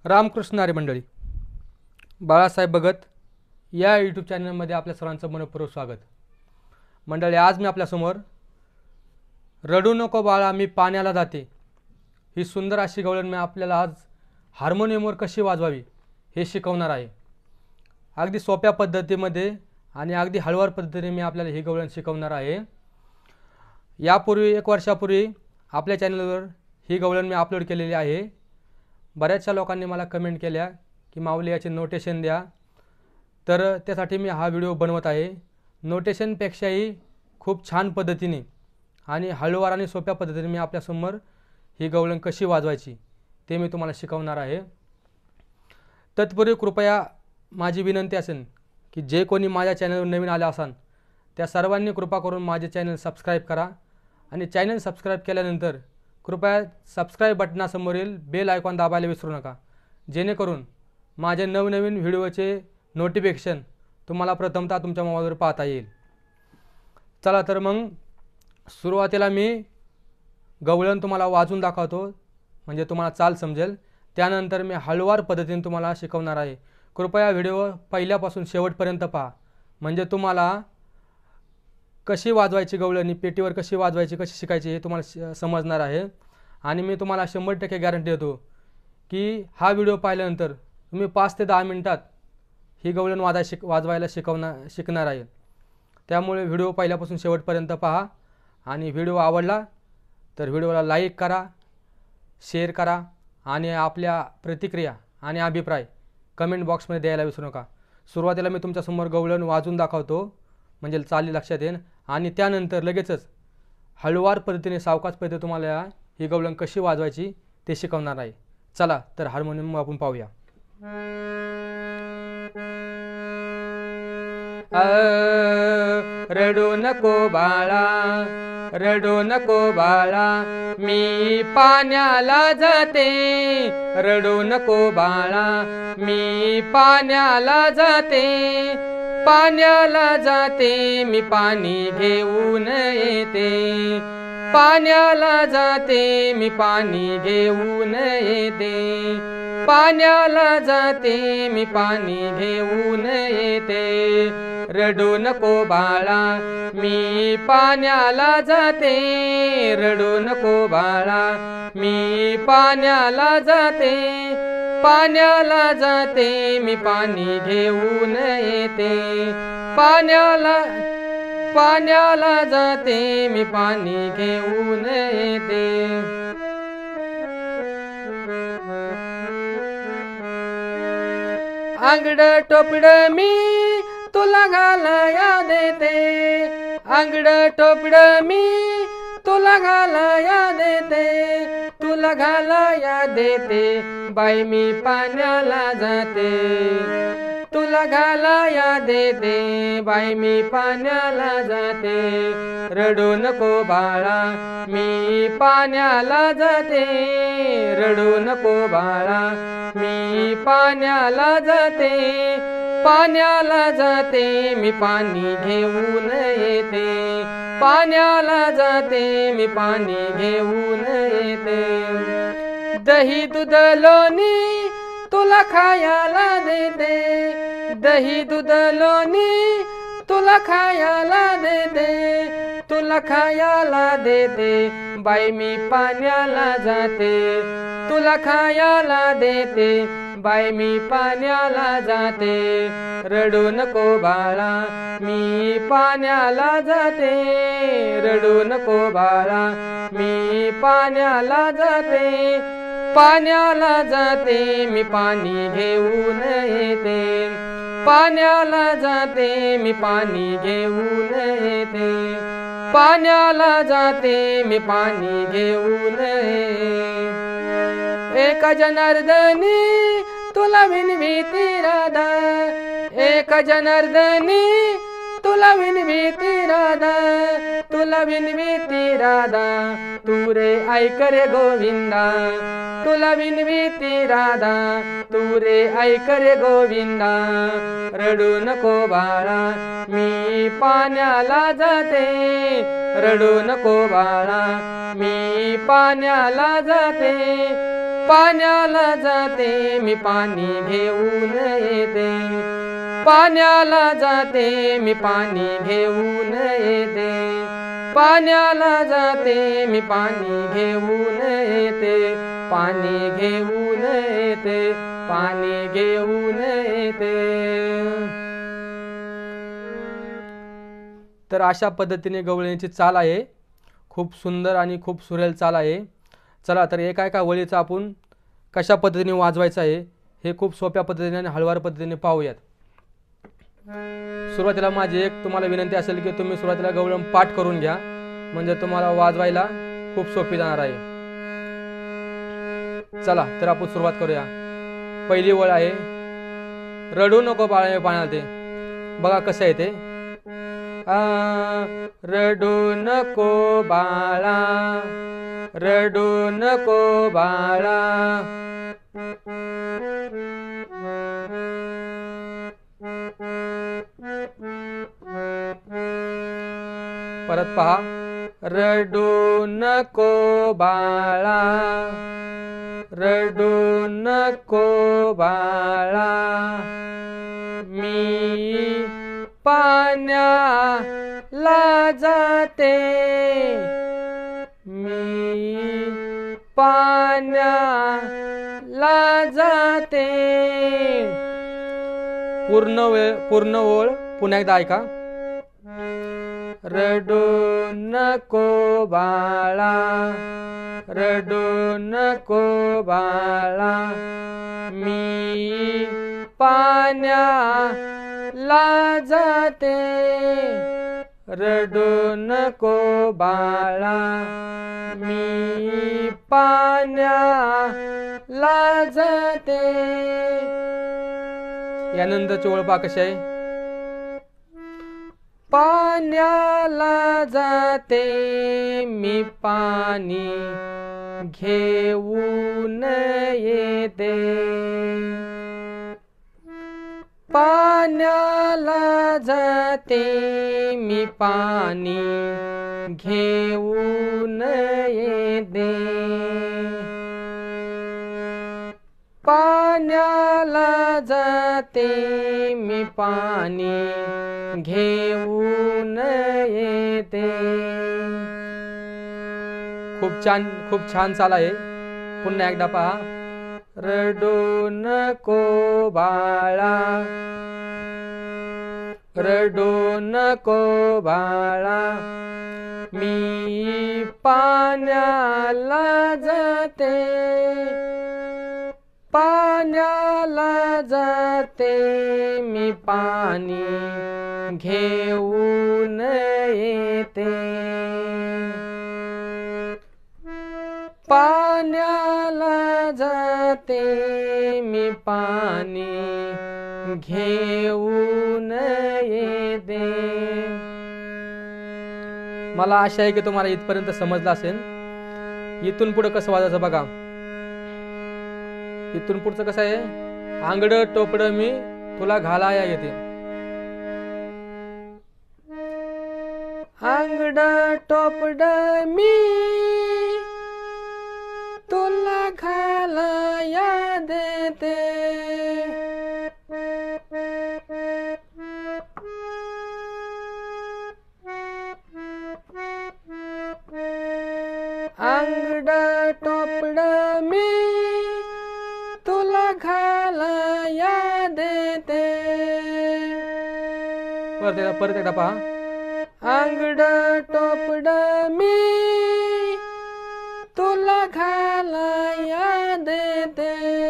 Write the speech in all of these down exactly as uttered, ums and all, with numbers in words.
रामकृष्ण हरी मंडळी, बाळासाहेब भगत या यूट्यूब चॅनलमध्ये आपल्या सर्वांचं मनपूर्वक स्वागत. मंडळी, आज मी आपल्यासमोर रडू नको बाळा मी पाण्याला जाते ही सुंदर अशी गवळण मी आपल्याला आज हार्मोनियमवर कशी वाजवावी हे शिकवणार आहे. अगदी सोप्या पद्धतीमध्ये आणि अगदी हळूवार पद्धतीने मी आपल्याला ही गवळण शिकवणार आहे. यापूर्वी एक वर्षापूर्वी आपल्या चॅनलवर ही गवळण मी अपलोड केलेली आहे. बऱ्याचशा लोकांनी मला कमेंट केल्या की माऊली याचे नोटेशन द्या, तर त्यासाठी मी हा व्हिडिओ बनवत आहे. नोटेशनपेक्षाही खूप छान पद्धतीने आणि हळूवार आणि सोप्या पद्धतीने मी आपल्यासमोर ही गवळण कशी वाजवायची ते मी तुम्हाला शिकवणार आहे. तत्पूर्वी कृपया माझी विनंती असेल की जे कोणी माझ्या चॅनलवर नवीन आले असाल त्या सर्वांनी कृपा करून माझे चॅनल सबस्क्राईब करा आणि चॅनल सबस्क्राईब केल्यानंतर कृपया सबस्क्राईब बटनासमोरील बेल आयकॉन दाबायला विसरू नका, जेणेकरून माझे नवनवीन व्हिडिओचे नोटिफिकेशन तुम्हाला प्रथमतः तुमच्या मोबाईलवर पाहता येईल. चला तर मग सुरुवातीला मी गवळण तुम्हाला वाजवून दाखवतो, म्हणजे तुम्हाला चाल समजेल. त्यानंतर मी हळूवार पद्धतीने तुम्हाला शिकवणार आहे. कृपया व्हिडिओ पहिल्यापासून शेवटपर्यंत पहा, म्हणजे तुम्हाला कशी वाजवायची गवळण, पेटीवर कशी वाजवायची, कशी शिकायची हे तुम्हाला समजणार आहे. आणि मी तुम्हाला शंभर टक्के गॅरंटी देतो की हा व्हिडिओ पाहिल्यानंतर तुम्ही पाच ते दहा मिनटात ही गवळण वाजाय शिक वाजवायला शिकवणार शिकणार आहे. त्यामुळे व्हिडिओ पहिल्यापासून शेवटपर्यंत पहा आणि व्हिडिओ आवडला तर व्हिडिओला लाईक करा, शेअर करा आणि आपल्या प्रतिक्रिया आणि अभिप्राय कमेंट बॉक्समध्ये द्यायला विसरू नका. सुरुवातीला मी तुमच्यासमोर गवळण वाजवून दाखवतो, म्हणजे चाली लक्षात येईल, आणि त्यानंतर लगेचच हळूवार पद्धतीने सावकाश पद्धतीने तुम्हाला ही गवळण कशी वाजवायची ते शिकवणार आहे. चला तर हार्मोनियम आपण पाहूया. रडू नको बाळा, रडू नको बाळा मी पाण्याला जाते, रडू नको बाळा मी पाण्याला जाते, पाण्याला जाते मी पाणी घेऊन येते, पाण्याला जाते मी पाणी घेऊन येते, पाण्याला जाते मी पाणी घेऊन येते. रडू नको बाळा मी पाण्याला जाते, रडू नको बाळा मी पाण्याला जाते, पाण्याला जाते मी पाणी घेऊन येते, पाण्याला पाण्याला जाते मी पाणी घेऊन येते. आंगड टोपड मी तुला घालाया देते, आंगड टोपड मी तुला घालाया देते, तुला घालाया देते बाई मी पाण्याला जाते, तुला घालाया देते बाई मी पाण्याला जाते. रडू नको बाळा मी पाण्याला जाते, रडू नको बाळा मी पाण्याला जाते, पाण्याला जाते मी पाणी घेऊन येते, पाण्याला जाते मी पाणी घेऊन येते. दही दूध लोणी तुला खायला देते, दही दूध लोणी तुला खायला देते, तुला खायला देते बाई मी पाण्याला जाते, तुला खायला देते बाई मी पाण्याला जाते. रडू नको बाळा मी पाण्याला जाते, रडू नको बाळा मी पाण्याला जाते, पाण्याला जाते मी पाणी घेऊन येते, पाण्याला जाते मी पाणी घेऊन येते, पाण्याला जाते मी पाणी घेऊन येते. एक जनार्दनी तुला विनविती राधा, एक जनार्दनी तुला विनविती राधा, तुला विनविती राधा तू रे ऐक रे गोविंदा, तुला विनविती राधा तू रे ऐक रे गोविंदा. रडू नको बाळा मी पाण्याला जाते, रडू नको बाळा मी पाण्याला जाते, पाण्याला जाते मी पाणी घेऊन येते, पाण्याला जाते मी पाणी घेऊन येते, पाण्याला जाते मी पाणी घेऊन येते, पाणी घेऊन येते, पाणी घेऊन येते. तर अशा पद्धतीने गवळणीची चाल आहे. खूप सुंदर आणि खूप सुरेल चाल आहे. चला तर एका एका वळीचा आपण कशा पद्धतीने वाजवायचं आहे हे खूप सोप्या पद्धतीने आणि हळूवार पद्धतीने पाहूयात. सुरुवातीला माझी एक तुम्हाला विनंती असेल की तुम्ही सुरुवातीला गवळण पाठ करून घ्या, म्हणजे तुम्हाला वाजवायला खूप सोपी जाणार आहे. चला तर आपण सुरुवात करूया. पहिली ओळ आहे रडू नको बाळा पाण्यात ते. बघा कसं आहे ते. आ रडू नको बाळा, रडू नको बाळा, परत पहा. रडू नको बाळा, रडू नको बाळा, मी पाण्याला जाते, मी पाण्याला जाते. पूर्ण वेळ पूर्ण ओळ पुन्हा एकदा ऐका. रडू नको बाळा, रडू नको बाळा, मी पाण्याला जाते, रडू नको बाळा, मी पाण्याला जाते. यानंतरची ओळ पहा कशी आहे. पाण्याला जाते मी पाणी घेऊन येते, पाण्याला जाते मी पाणी घेऊन येते, पाण्याला जाते मी पाणी घेऊन येते. खूप छान खूप छान चाल आहे. पुन्हा एकदा पहा. रडू नको बाळा, रडू नको बाळा, मी पाण्याला जाते, पाण्याला जाते मी पाणी घेऊन येते, पाण्याला जाते मी पाणी घेऊन येते. मला आशा आहे की तुम्हाला इथपर्यंत समजलं असेल. इथून पुढे कसं वाजायचं बघा. इथून पुढचं कसं आहे. आंगड टोपड मी तुला घालाया येते, आंगड टोपड मी तुला घालाया देते, आंगड टोपड मी तुला घालाया देते. परत एकदा परत एकदा पहा. आंगड टोपड मी तुला घालाया देते,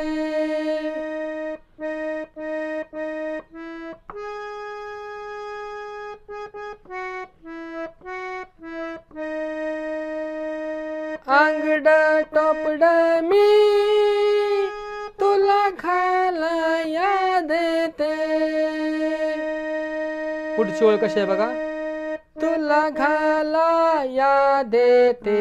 आंगड टोपड मी तुला घालाया देते. पुढची ओळ कशी आहे बघा. तुला घालाया देते,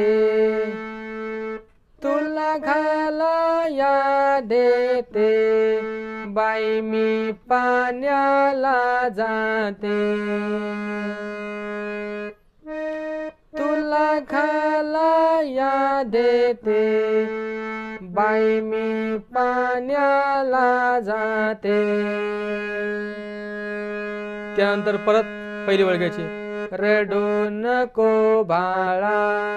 तुला घालाया देते, बाई मी पाण्याला जाते, तुला घालाया देते, बाई मी पाण्याला जाते. त्यानंतर परत पहिली ओळ घ्यायची. रडू नको बाळा,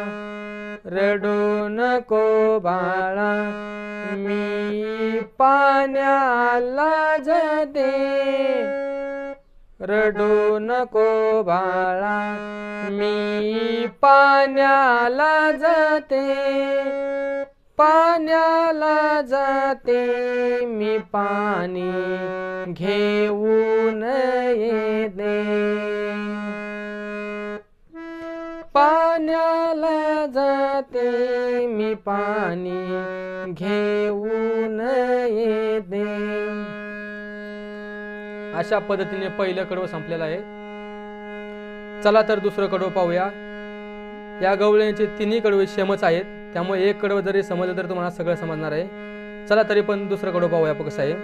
रडू नको बाळा, मी पाण्याला जाते. रडू नको बाळा, मी पाण्याला जाते. पाण्याला जाते मी पाणी घेऊन येते. पाण्याला जाते मी पाणी घेऊन येते. अशा पद्धतीने पहिलं कडवं संपलेलं आहे. चला तर दुसरं कडवं पाहूया. या गवळणीचे तिन्ही कडवे सेमच आहेत, त्यामुळे एक कडवं जरी समजलं तर तुम्हाला सगळं समजणार आहे. चला तरी पण दुसरं कडवं पाहूया कसं आहे.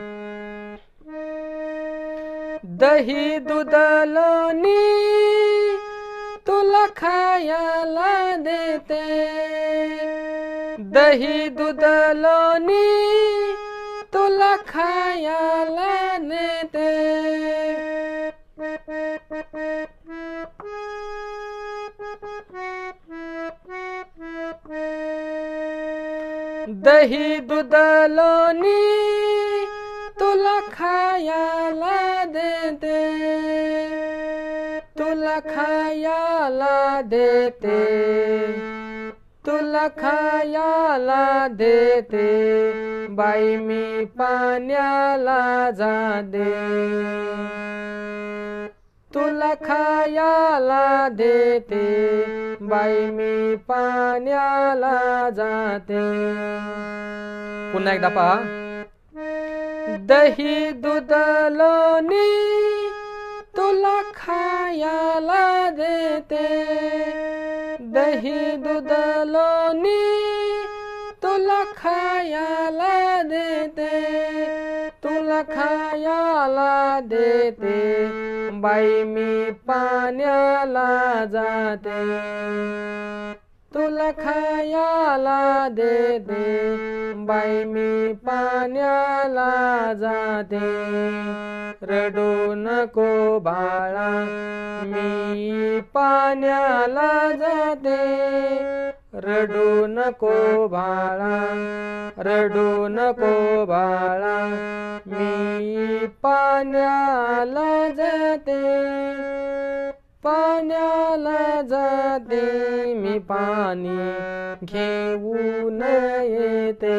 दही दूध लोणी तुला खायला देते. दही दूध लोणी तुला खायला नेते. दही दूध लोणी तुला खायला देते. तुला खायला देते. तुला खायला देते. बाई मी पाण्याला जाते. तुला खायला देते. बाई मी पाण्याला जाते. पुन्हा एकदा पहा. दही दूध लोणी तुला खायला देते. दही दूध लोणी तुला खायला देते. तुला खायला देते. बाई मी पाण्याला जाते. तुला खायला देते. बाई मी पाण्याला जाते. रडू नको बाळा, मी पाण्याला जाते. रडू नको बाळा, रडू नको बाळा, मी पाण्याला जाते. पाण्याला जाते मी पाणी घेऊन येते.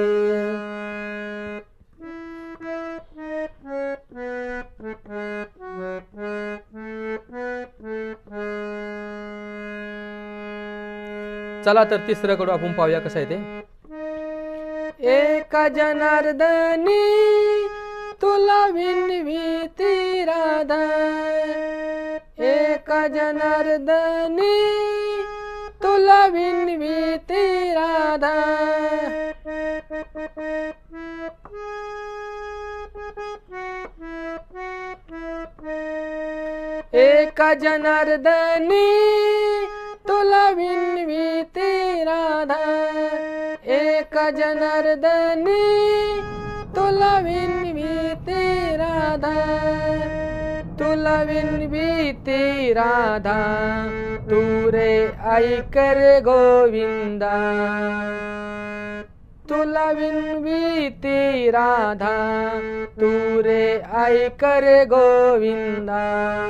चला तर तिसरं कडवं आपण पाहूया कसं आहे ते. एका जनार्दनी तुला विनविती राधा. एका जनार्दनी तुला विनविती राधा. एका जनार्दनी तुला विनविती राधा. एका जनार्दनी तुला विनविती राधा. तुला विनविती राधा. तू रे ऐक रे गोविंदा. तुला विनविती राधा. तू रे ऐक रे गोविंदा.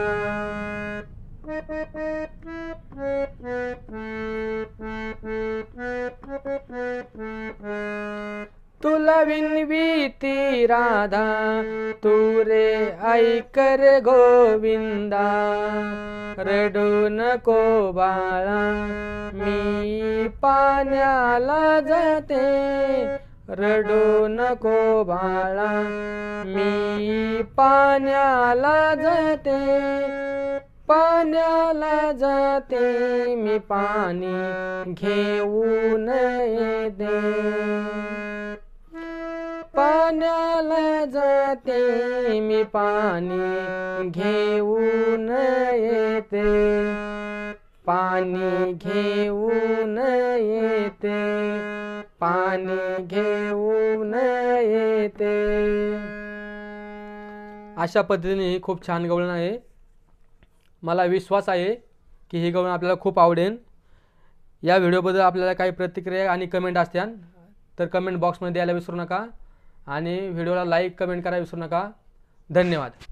तुला विनविती राधा. तू रे ऐक रे गोविंदा. रडू नको बाळा, मी पाण्याला जाते. रडू नको बाळा, मी पाण्याला जाते. पाण्याला जाते मी पाणी घेऊन येते. पाण्याला जाते मी पाणी घेऊन येते. पाणी घेऊन येते. पाणी पाणी घेऊन येते. अशा पद्धतीने ही खूप छान गवळण आहे. मला विश्वास आहे की ही गवळण आपल्याला खूप आवडेल. या व्हिडिओबद्दल आपल्याला काही प्रतिक्रिया आणि कमेंट असतील तर कमेंट बॉक्समध्ये द्यायला विसरू नका आणि व्हिडिओला लाईक कमेंट करायला विसरू नका. धन्यवाद.